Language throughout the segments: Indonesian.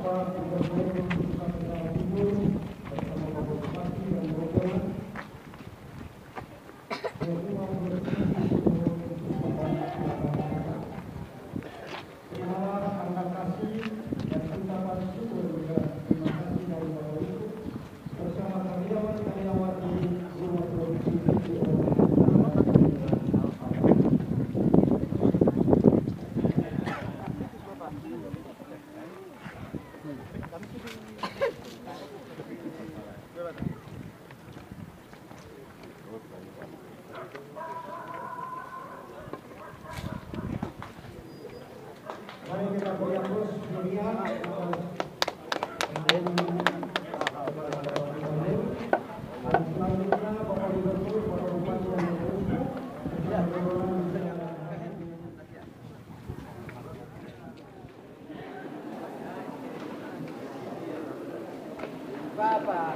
Bapak Gubernur Nusa Tenggara Timur bersama Bapak Bupati dan Bogor semua bersih untuk membantu masyarakat. Terimalah tanda kasih dan ucapan syukur juga terima kasih dari Bapak Ibu bersama karyawan-karyawan di rumah produksi BPO. Mari kita berikan terus dunia dan selanjutnya Bapak Gubernur, Bapak Bupati dan Bapak.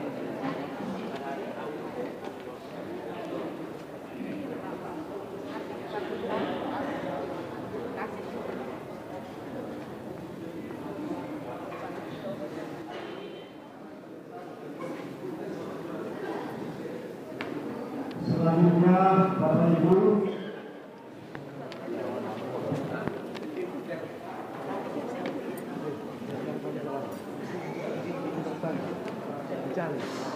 Selanjutnya Bapak Ibu Jangan.